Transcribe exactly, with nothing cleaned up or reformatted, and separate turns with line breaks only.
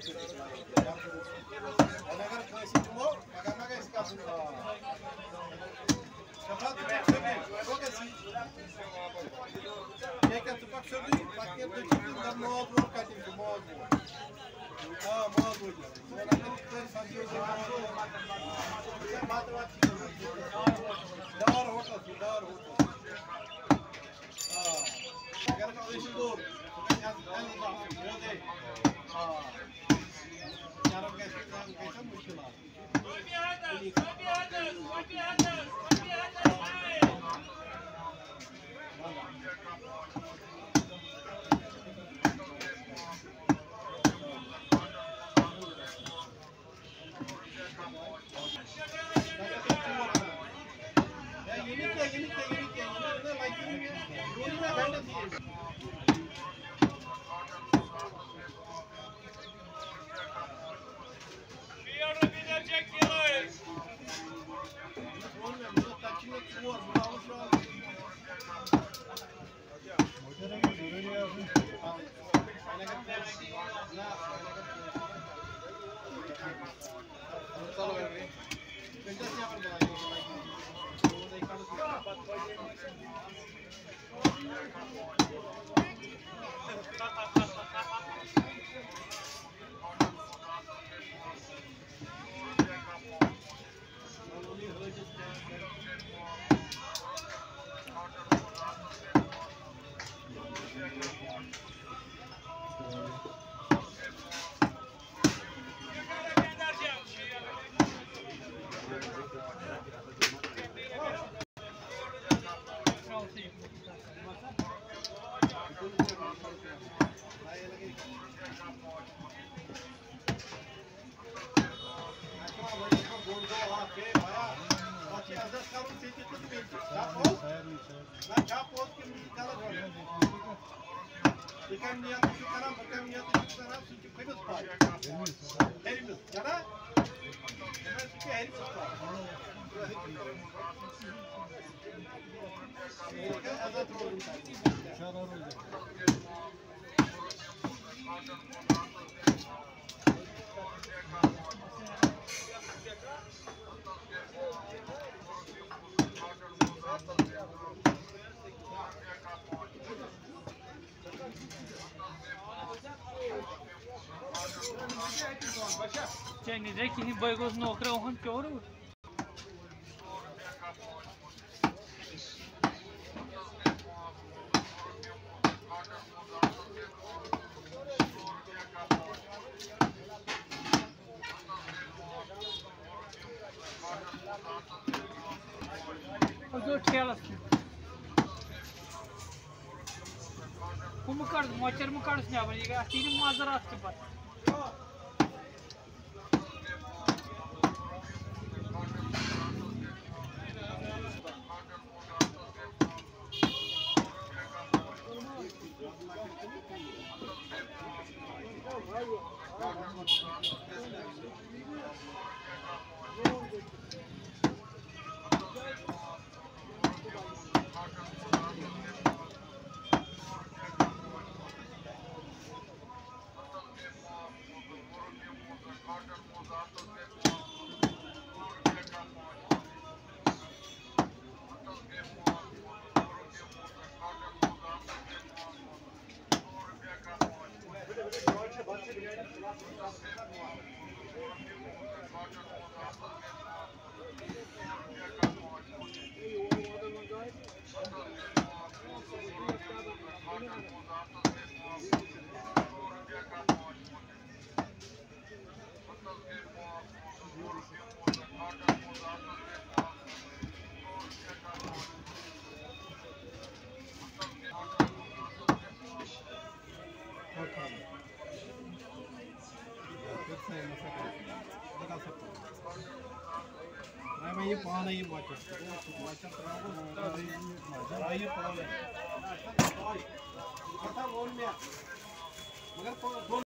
अगर कैसे तुमो मगर मगर इसका सुनता कपड़ा तो बैठ सकते वो कैसी ये क्या तो पक्ष भी बाकी तो चीज़ का मौत वो कहते हैं मौत वो हाँ मौत वो वो ना तो साथियों से ये बात बात डर होता है डर होता हाँ अगर कैसे तो क्या क्या वो दे हाँ चारों कैसे कैसे मुश्किल है
Cengizde kini boygoz nokra ohun çoğuru. O dört kelas. Kumu kardı, moçer mu kardı ne yapar? Yine tini mazarat ki var. मैं ये पाना ये बच्चा बच्चा कराओ ये पाना है अच्छा बोल लिया मगर